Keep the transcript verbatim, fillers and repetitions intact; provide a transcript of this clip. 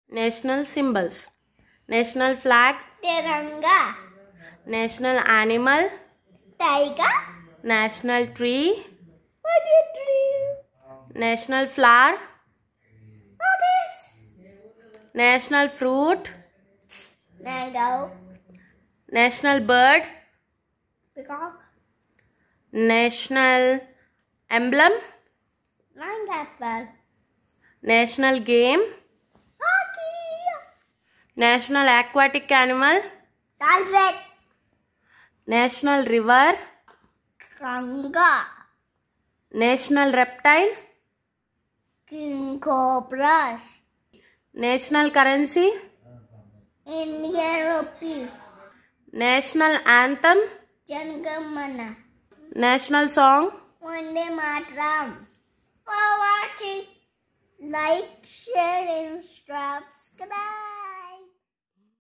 National symbols. National flag. Tiranga. National animal. Tiger. National tree. What is tree? National flower. What is? National fruit. Mango. National bird. Peacock. National emblem. Nine apple. National game. Hockey. National aquatic animal. Dolphin. National river. Ganga. National reptile. King cobras. National currency. Indian rupee. National anthem. Jangamana. National song. Vande Mataram. For watching, like, share, and subscribe.